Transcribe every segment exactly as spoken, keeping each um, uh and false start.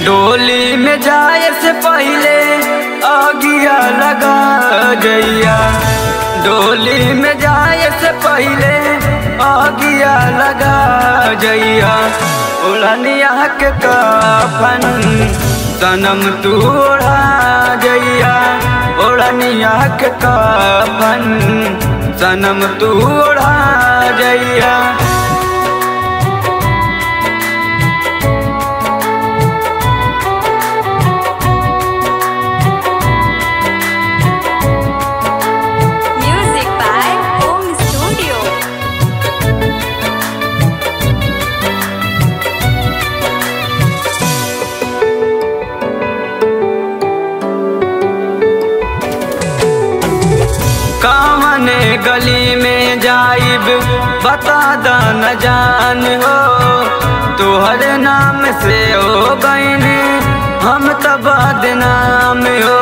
डोली में जाए से पहले आगिया लगा जइया, डोली में जाए से पहले आगिया लगा जइया। उड़निया के कफन सनम तू ओढ़ा जइया, उड़निया के कफन सनम तू ओढ़ा जइया। कामने गली में जाइब बता द न जान हो, तोहर नाम से हो गईन हम त बदनाम हो।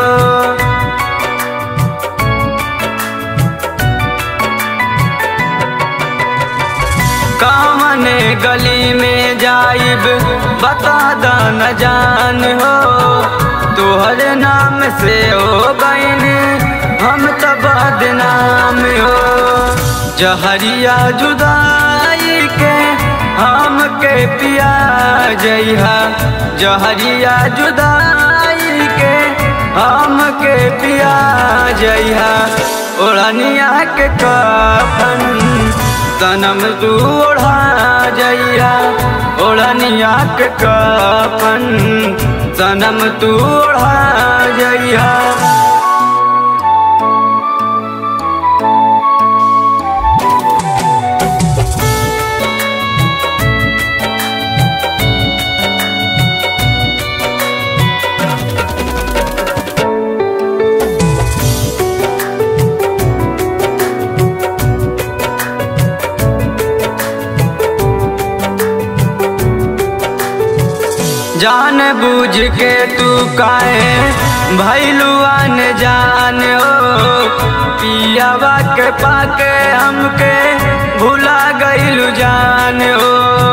कामने गली में जाइब बता द न जान हो, तोहर नाम से हो गईन हम त बदनाम हो। जहरिया जुदाई के हम के पिया जइहा, जहरिया जुदाई के हम के पिया जइहा। ओढ़निया के कफन सनम तू ओढ़ा जइहा, ओढ़निया के कफन सनम तू ओढ़ा जइहा। जान बूझ के तू काहे भैलुआन जान हो, पियावा के पाके हमके भुला गइलू जान हो।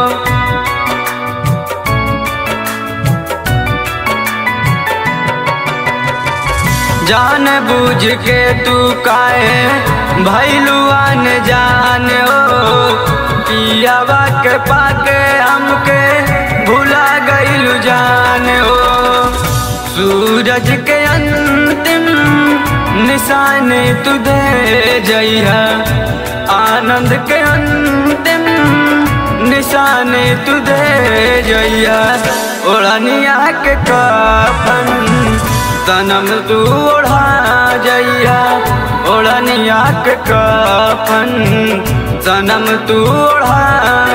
जान बूझ के तू काहे भैलुआन जान हो, पियावा के पाके हमके भुला गइलू जान हो। सूरज के अंतिम निशान तू दे जइहा, आनंद के अंतिम निशान तू दे जइहा। ओढ़निया के कफन सनम तू ओढ़ा जइहा, ओढ़निया के कफन सनम तू ओढ़ा